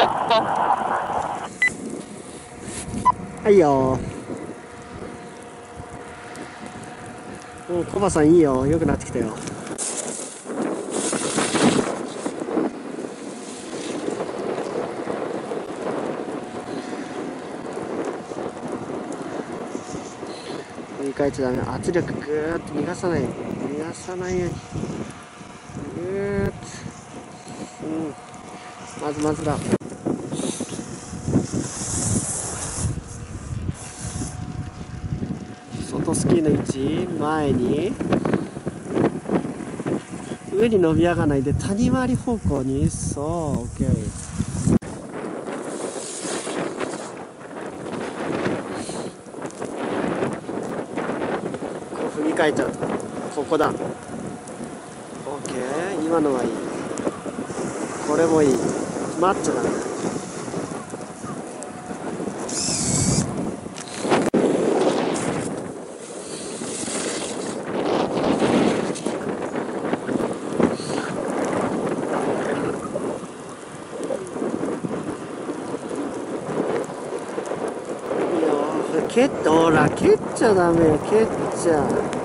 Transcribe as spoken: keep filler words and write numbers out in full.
はいよ。もうコバさんいいよ。良くなってきたよ。振り返っちゃダメ。圧力ぐーっと逃がさない。逃がさないように。ぐーっと。うん。まずまずだ。外スキーの位置、前に。上に伸び上がらないで谷回り方向に。そう、OK。こう踏み替えちゃうとここだ。 OK。 今のはいい。これもいい。待っちゃダメ。蹴って、ほら蹴っちゃダメよ。蹴っちゃ